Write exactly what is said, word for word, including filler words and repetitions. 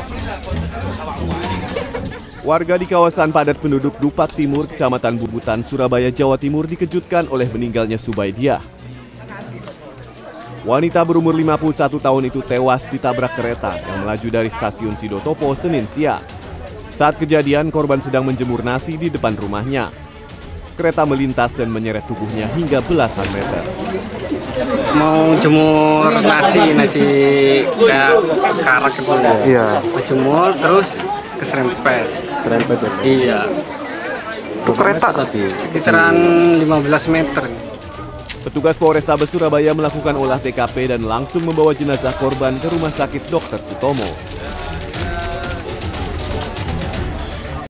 Warga di kawasan padat penduduk Dupak Timur, Kecamatan Bubutan, Surabaya, Jawa Timur dikejutkan oleh meninggalnya Subaidiah. Wanita berumur lima puluh satu tahun itu tewas ditabrak kereta yang melaju dari stasiun Sidotopo Senin siang. Saat kejadian, korban sedang menjemur nasi di depan rumahnya. Kereta melintas dan menyeret tubuhnya hingga belasan meter. Mau jemur nasi, nasi kayak karak gitu ya. Iya. Mau jemur terus keserempet. Serempet ya? Iya. Itu kereta tadi? Sekitaran lima belas meter. Petugas Polrestabes Surabaya melakukan olah T K P dan langsung membawa jenazah korban ke Rumah Sakit Dokter Sutomo.